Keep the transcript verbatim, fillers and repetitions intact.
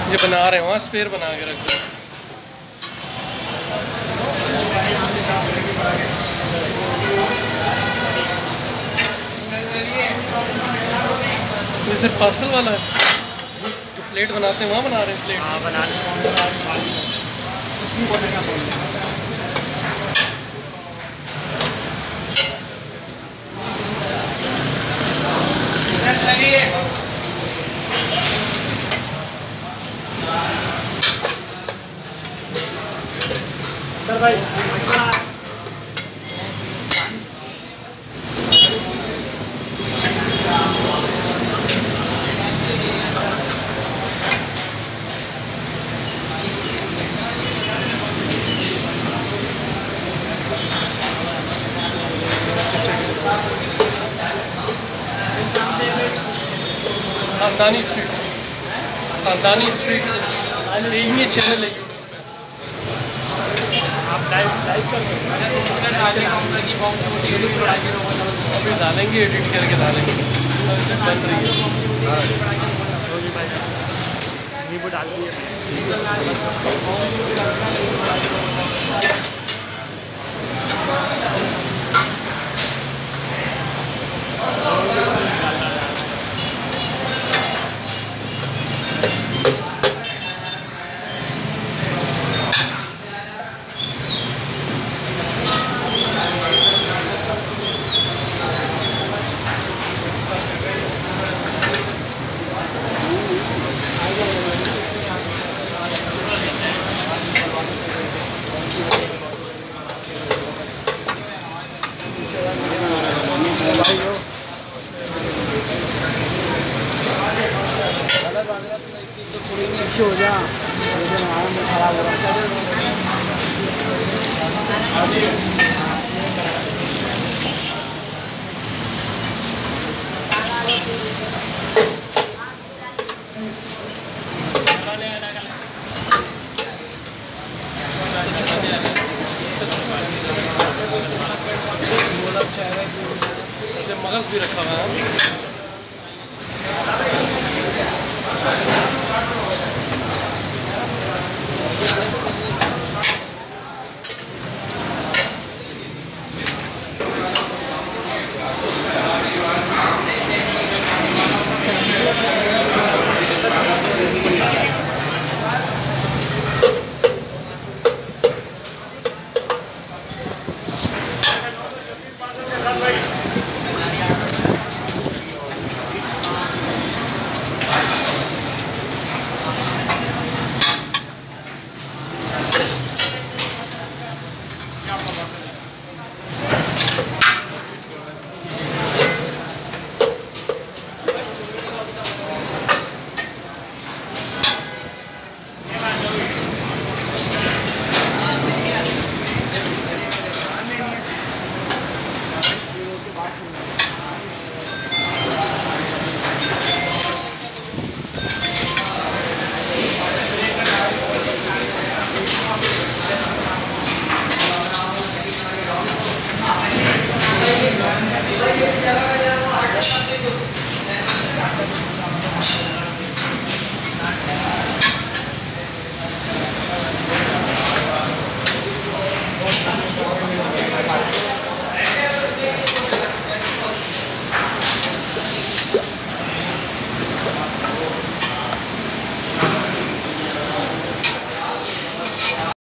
ये बना रहे हैं, वहाँ स्पेयर बना के रख दो। तो सिर्फ पार्सल वाला है, तो प्लेट बनाते हैं वहाँ बना रहे हैं प्लेट। हाँ बना भाई खानदानी स्ट्रीट, खानदानी स्ट्रीट ये चैनल है। आप लाइव लाइव कर अभी डालेंगे, एडिट करके डालेंगे। बन रही है नींबू डाल दिए। हो जा खराब हो मगज भी रखा हुआ है।